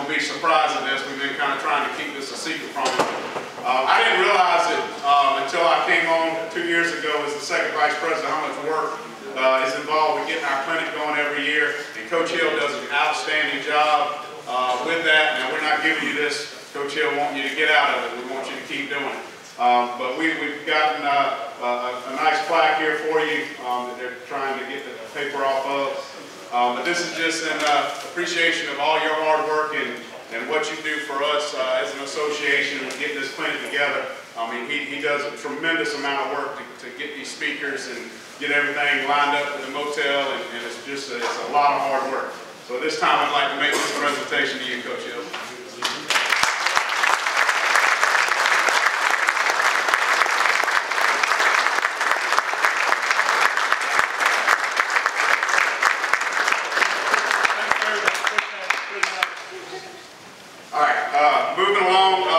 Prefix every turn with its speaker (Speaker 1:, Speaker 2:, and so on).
Speaker 1: going to be surprised at this. We've been kind of trying to keep this a secret from him. I didn't realize it until I came on 2 years ago as the second vice president how much work is involved with getting our clinic going every year. And Coach Hill does an outstanding job with that. Now, we're not giving you this. Coach Hill wants you to get out of it. We want you to keep doing it. But we've gotten a nice plaque here for you that they're trying to get the paper off of. But this is just an appreciation of all your hard work and what you do for us as an association with getting this clinic together. I mean, he does a tremendous amount of work to get these speakers and get everything lined up for the motel, and it's a lot of hard work. So this time I'd like to make this presentation to you, Coach Hill. All right, moving along.